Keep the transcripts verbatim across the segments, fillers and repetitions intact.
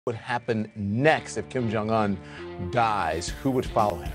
What would happen next if Kim Jong-un dies? Who would follow him?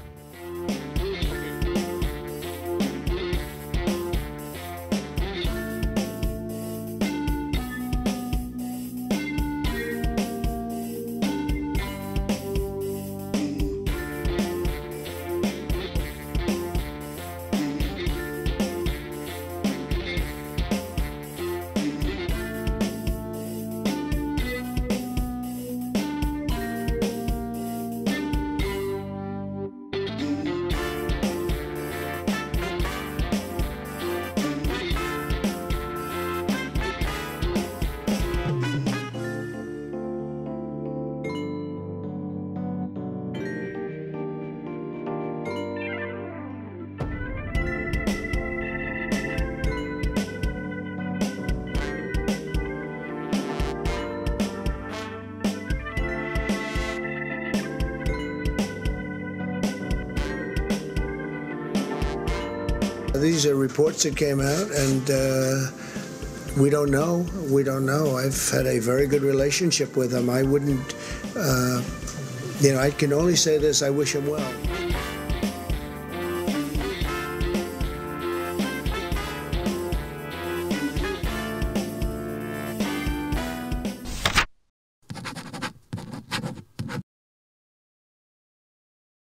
These are reports that came out, and uh, we don't know. We don't know. I've had a very good relationship with him. I wouldn't, uh, you know, I can only say this, I wish him well.